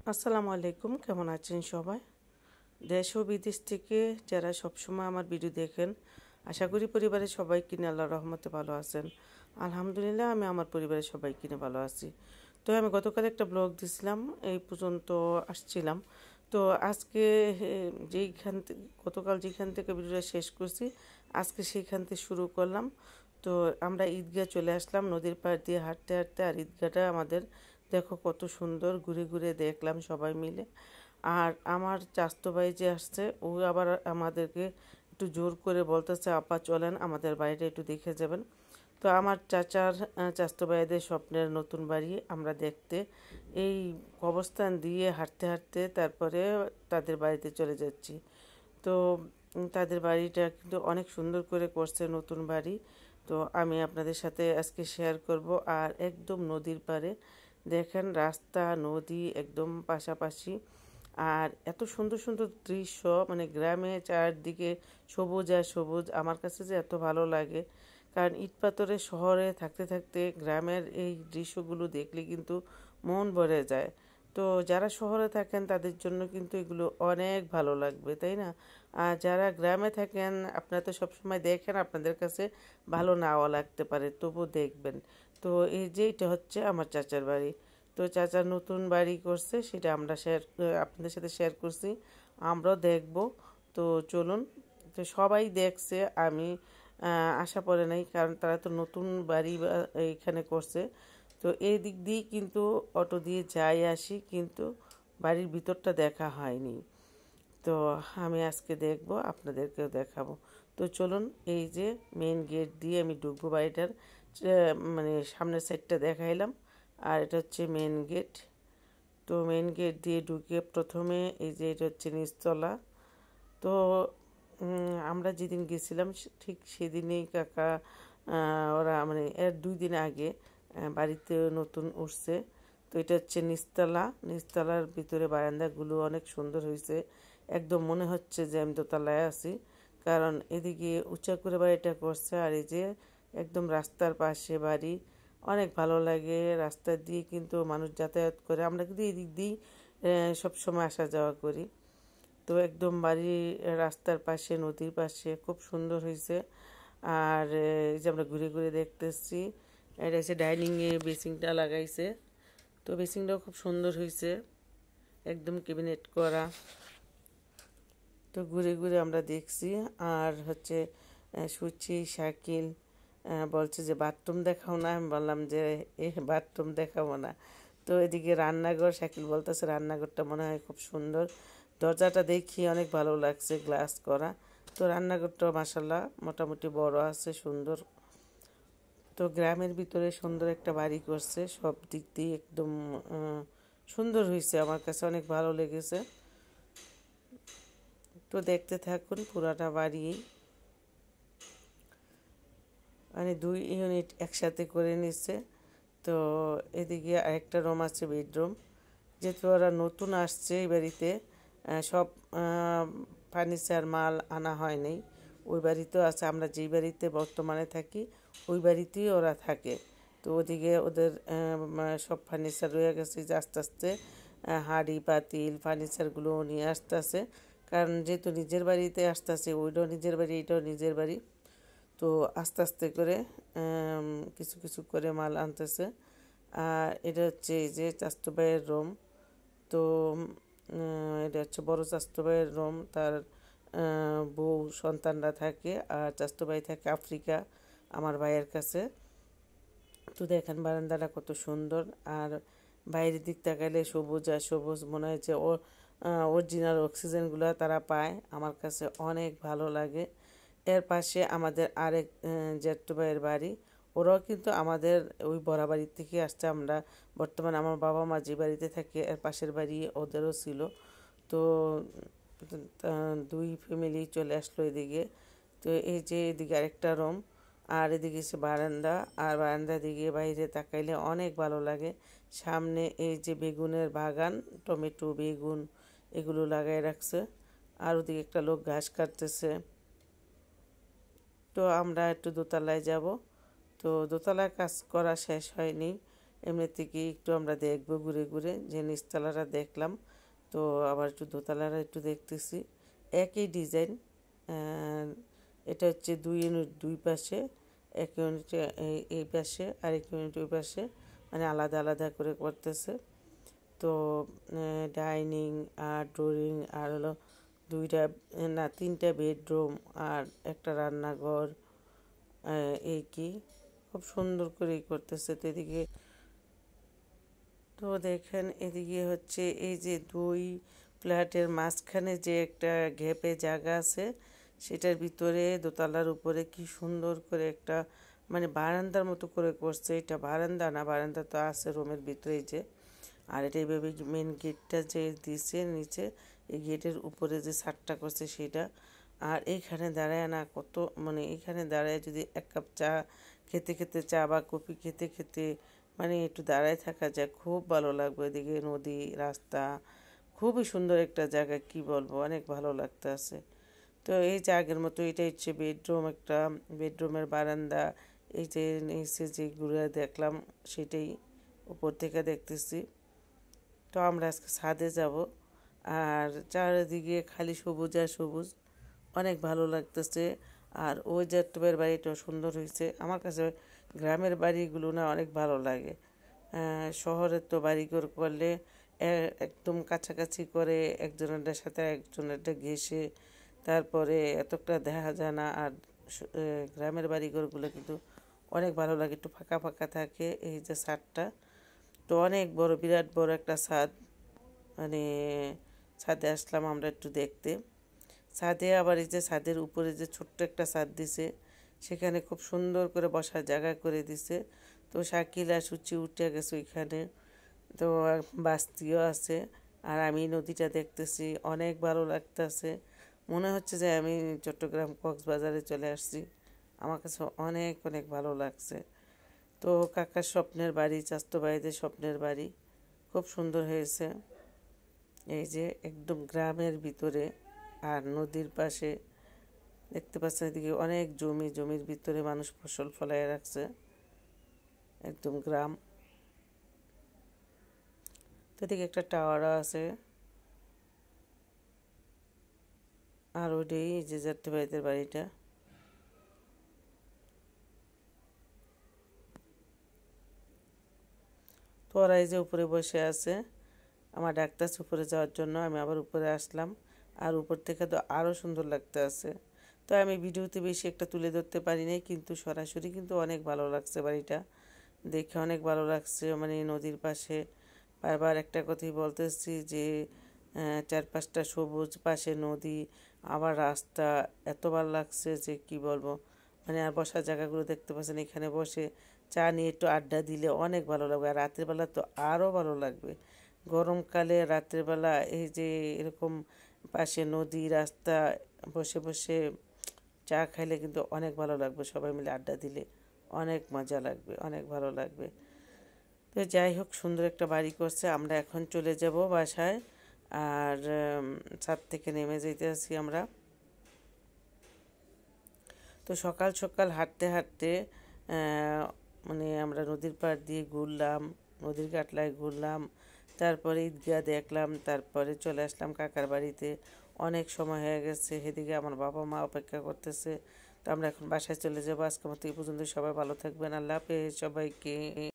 আসসালামু আলাইকুম, কেমন আছেন সবাই? দেশ ও বিদেশ থেকে যারা সবসময় আমার ভিডিও দেখেন, আশা করি পরিবারের সবাই কিনে আল্লাহর রহমতে ভালো আছেন। আলহামদুলিল্লাহ, আমি আমার পরিবারের সবাই কিনে ভালো আছি। তো আমি গতকাল একটা ব্লগ দিছিলাম, এই পর্যন্ত আসছিলাম। তো আজকে গতকাল যেখান থেকে ভিডিওটা শেষ করছি, আজকে সেইখান থেকে শুরু করলাম। তো আমরা ঈদগাহ চলে আসলাম, নদীর পাড় দিয়ে হাঁটতে হাঁটতে। আর ঈদগাহটা আমাদের দেখো কত সুন্দর, ঘুরে ঘুরে দেখলাম সবাই মিলে। আর আমার চাচাতো ভাই যে আসছে, ও আবার আমাদেরকে একটু জোর করে বলতেছে, আপা চলেন আমাদের বাড়িটা একটু দেখে যাবেন। তো আমার চাচাতো ভাইদের স্বপ্নের নতুন বাড়ি আমরা দেখতে এই অবস্থান দিয়ে হাঁটতে হাঁটতে তারপরে তাদের বাড়িতে চলে যাচ্ছি। তো তাদের বাড়িটা কিন্তু অনেক সুন্দর করে করছে, নতুন বাড়ি। তো আমি আপনাদের সাথে আজকে শেয়ার করব। আর একদম নদীর পাড়ে দেখেন, রাস্তা নদী একদম পাশাপাশি। আর এত সুন্দর সুন্দর দৃশ্য, মানে গ্রামে চারদিকে সবুজ আর সবুজ, আমার কাছে যে এত ভালো লাগে। কারণ ইট পাথরের শহরে থাকতে থাকতে গ্রামের এই দৃশ্যগুলো দেখলে কিন্তু মন ভরে যায়। তো যারা শহরে থাকেন তাদের জন্য কিন্তু এগুলো অনেক ভালো লাগবে, তাই না? আর যারা গ্রামে থাকেন আপনারা তো সবসময় দেখেন, আপনাদের কাছে ভালো নাও লাগতে পারে, তবু দেখবেন। তো এই যে এটা হচ্ছে আমার চাচার বাড়ি। তো চাচার নতুন বাড়ি করছে, সেটা আমরা আপনাদের সাথে শেয়ার করছি, আমরাও দেখব। তো চলুন। তো সবাই দেখছে, আমি আশা পড়ে নাই, কারণ তারা তো নতুন বাড়ি এইখানে করছে। তো এই দিক দিয়েই কিন্তু অটো দিয়ে যাই আসি, কিন্তু বাড়ির ভিতরটা দেখা হয়নি। তো আমি আজকে দেখব, আপনাদেরকেও দেখাবো। তো চলুন, এই যে মেইন গেট দিয়ে আমি ঢুকবো বাড়িটার, মানে সামনের সাইডটা দেখাইলাম। আর এটা হচ্ছে মেইন গেট। তো মেইন গেট দিয়ে ঢুকে প্রথমে এই যে এটা হচ্ছে নিচতলা। তো আমরা যেদিন গেছিলাম ঠিক সেদিনেই কাকা ওরা মানে এর 2 দিন আগে বাড়িতে নতুন উঠছে। তো এটা হচ্ছে নিচতলা। নিচতলার ভিতরে বারান্দাগুলো অনেক সুন্দর হয়েছে, একদম মনে হচ্ছে যে আমি দোতলায় আছি। কারণ এদিকে উঁচা করে বাড়িটা করছে, আর এই যে একদম রাস্তার পাশে বাড়ি, অনেক ভালো লাগে। রাস্তা দিয়ে কিন্তু মানুষ যাতায়াত করে, আমরা কিন্তু এদিক দিয়েই সবসময় আসা যাওয়া করি। তো একদম বাড়ি রাস্তার পাশে, নদীর পাশে, খুব সুন্দর হয়েছে। আর এই যে আমরা ঘুরে ঘুরে দেখতেছি, এটা হচ্ছে ডাইনিংয়ে বেসিংটা লাগাইছে। তো বেসিংটাও খুব সুন্দর হয়েছে, একদম ক্যাবিনেট করা। তো ঘুরে ঘুরে আমরা দেখছি। আর হচ্ছে সুচি শাকিল বলছে যে বাথরুম দেখাও না, আমি বললাম যে বাথরুম দেখাবো না। তো এদিকে রান্নাঘর, শাকিল বলতেছে রান্নাঘরটা মনে হয় খুব সুন্দর, দরজাটা দেখি অনেক ভালো লাগছে, গ্লাস করা। তো রান্নাঘরটাও মাশাল্লাহ মোটামুটি বড় আছে, সুন্দর। তো গ্রামের ভিতরে সুন্দর একটা বাড়ি করছে, সব দিক দিয়ে একদম সুন্দর হয়েছে, আমার কাছে অনেক ভালো লেগেছে। তো দেখতে থাকুন পুরাটা বাড়ি, মানে 2 ইউনিট একসাথে করে নিচ্ছে। তো এদিকে আরেকটা রুম আছে, বেডরুম। যেহেতু ওরা নতুন আসছে এই বাড়িতে, সব ফার্নিচার মাল আনা হয়নি। ওই বাড়িতেও আছে, আমরা যেই বাড়িতে বর্তমানে থাকি ওই বাড়িতেই ওরা থাকে। তো ওদিকে ওদের সব ফার্নিচার রয়ে গেছে, যে আস্তে আস্তে হাঁড়ি পাতিল ফার্নিচারগুলো নিয়ে আসতেছে। কারণ যেহেতু নিজের বাড়িতে আসতেছে, ওইটাও নিজের বাড়ি এটাও নিজের বাড়ি। তো আস্তে আস্তে করে কিছু কিছু করে মাল আনতেছে। আর এটা হচ্ছে এই যে চাচাতো ভাইয়ের রুম। তো এটা হচ্ছে বড় চাচাতো ভাইয়ের রুম, তার বউ সন্তানরা থাকে। আর চাচাতো ভাই থাকে আফ্রিকা, আমার ভাইয়ের কাছে। তো দেখেন বারান্দাটা কত সুন্দর। আর বাইরের দিক তাকাইলে সবুজ আর সবুজ, মনে হয় যে অরিজিনাল অক্সিজেনগুলো তারা পায়, আমার কাছে অনেক ভালো লাগে। এর পাশে আমাদের আরেক জ্যাঠতো ভাইয়ের বাড়ি, ওরাও কিন্তু আমাদের ওই বরাবাড়ি থেকে আসছে। আমরা বর্তমানে আমার বাবা মা যে বাড়িতে থাকে এর পাশের বাড়ি ওদেরও ছিল। তো 2 ফ্যামিলি চলে আসলো এদিকে। তো এই যে এদিকে আরেকটা রুম, আর এদিকে সে বারান্দা। আর বারান্দা দিকে বাইরে তাকাইলে অনেক ভালো লাগে। সামনে এই যে বেগুনের বাগান, টমেটো বেগুন এগুলো লাগাই রাখছে। আর ওদিকে একটা লোক ঘাস কাটতেছে। তো আমরা একটু দোতলায় যাব। তো দোতলায় কাজ করা শেষ হয়নি, এমনি থেকে একটু আমরা দেখবো ঘুরে ঘুরে, যে নিচতলাটা দেখলাম, তো আবার একটু দোতলাটা একটু দেখতেছি। একই ডিজাইন, এটা হচ্ছে দুই ইউনিট দুই পাশে, এক ইউনিট এই পাশে আর এক ইউনিট ওই পাশে, মানে আলাদা আলাদা করে করতেছে। তো ডাইনিং আর ড্রয়িং আর হলো দুইটা, না তিনটা বেডরুম আর একটা রান্নাঘর, এই কি খুব সুন্দর করেই করতেছে। তো এদিকে তো দেখেন, এদিকে হচ্ছে এই যে দুই ফ্ল্যাটের মাঝখানে যে একটা গ্যাপে জায়গা আছে, সেটার ভিতরে দোতলার উপরে কি সুন্দর করে একটা মানে বারান্দার মতো করে করছে। এটা বারান্দা না, বারান্দা তো আছে রুমের ভিতরেই যে, আর এটা এইভাবে মেন গেটটা যে দিছে নিচে, এই গেটের উপরে যে ছাদটা করছে সেটা। আর এইখানে দাঁড়ায় না কত, মানে এইখানে দাঁড়ায় যদি এক কাপ চা খেতে খেতে, চা বা কফি খেতে খেতে মানে একটু দাঁড়ায় থাকা যায়, খুব ভালো লাগবে। এদিকে নদী, রাস্তা, খুবই সুন্দর একটা জায়গা, কি বলবো, অনেক ভালো লাগতে আছে। তো এই যে আগের মতো এটা হচ্ছে বেডরুম, একটা বেডরুমের বারান্দা, এই যে নিচে যে ঘুরে দেখলাম সেটাই উপর থেকে দেখতেছি। তো আমরা আজকে ছাদে যাব, আর চারিদিকে খালি সবুজ আর সবুজ, অনেক ভালো লাগতেছে। আর ওই যে টবের বাড়িটাও সুন্দর হয়েছে। আমার কাছে গ্রামের বাড়িগুলো না অনেক ভালো লাগে। শহরের তো বাড়িঘর করলে একদম কাছাকাছি করে একজনের সাথে একজনেরটা ঘেঁষে তারপরে এতটা দেখা যায় না। আর গ্রামের বাড়িঘরগুলো কিন্তু অনেক ভালো লাগে, একটু ফাঁকা ফাঁকা থাকে। এই যে ছাদটা তো অনেক বড়, বিরাট বড় একটা ছাদ, মানে ছাদে আসলাম আমরা একটু দেখতে। ছাদে আবার এই যে ছাদের উপরে যে ছোট্ট একটা ছাদ দিছে, সেখানে খুব সুন্দর করে বসার জায়গা করে দিছে। তো শাকিল আর সুচি উঠে গেছে ওইখানে, তো বাস্তিও আছে। আর আমি নদীটা দেখতেছি, অনেক ভালো লাগতেছে। মনে হচ্ছে যে আমি চট্টগ্রাম কক্সবাজারে চলে আসছি। আমার কাছে অনেক অনেক ভালো লাগছে। তো কাকার স্বপ্নের বাড়ি, চাচাতো ভাইদের স্বপ্নের বাড়ি, খুব সুন্দর হয়েছে। এই যে একদম গ্রামের ভিতরে আর নদীর পাশে, দেখতে পাচ্ছেন এদিকে অনেক জমি, জমির ভিতরে মানুষ ফসল ফলাইয়া রাখছে, একদম গ্রাম। তো এদিকে একটা টাওয়ার আছে। আর ওইটাই যে চারটে ভাইদের বাড়িটা। তো ওরা এই যে উপরে বসে আছে, আমার ডাকতেছে উপরে যাওয়ার জন্য, আমি আবার উপরে আসলাম। আর উপর থেকে তো আরও সুন্দর লাগতে আছে। তো আমি ভিডিওতে বেশি একটা তুলে ধরতে পারি নাই, কিন্তু সরাসরি কিন্তু অনেক ভালো লাগছে বাড়িটা দেখে, অনেক ভালো লাগছে। মানে নদীর পাশে, বারবার একটা কথাই বলতেছি যে চারপাশটা সবুজ, পাশে নদী, আবার রাস্তা, এত ভালো লাগছে যে কি বলবো। মানে আর বসার জায়গাগুলো দেখতে পাচ্ছেন, এখানে বসে চা নিয়ে একটু আড্ডা দিলে অনেক ভালো লাগবে। আর রাতের বেলা তো আরও ভালো লাগবে। গরমকালে রাতের বেলা এই যে এরকম পাশে নদী, রাস্তা, বসে বসে চা খাইলে কিন্তু অনেক ভালো লাগবে। সবাই মিলে আড্ডা দিলে অনেক মজা লাগবে, অনেক ভালো লাগবে। তো যাই হোক, সুন্দর একটা বাড়ি করছে। আমরা এখন চলে যাব বাসায়। আর ছাদ থেকে নেমে যেতেছি আমরা। তো সকাল সকাল হাঁটতে হাঁটতে মানে আমরা নদীর পাড় দিয়ে ঘুরলাম, নদীর কাটলায় ঘুরলাম, তারপরে ঈদগাহ দেখলাম, তারপরে চলে আসলাম কাকার বাড়িতে। অনেক সময় হয়ে গেছে, সেদিকে আমার বাবা মা অপেক্ষা করতেছে। তো আমরা এখন বাসায় চলে যাবো। আজকের মতো এই পর্যন্ত, সবাই ভালো থাকবেন, আল্লাহ হাফেজ সবাইকে।